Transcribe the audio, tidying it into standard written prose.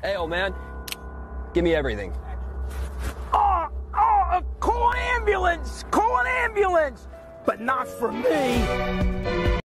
Hey, old man, give me everything. Call an ambulance! Call an ambulance! But not for me!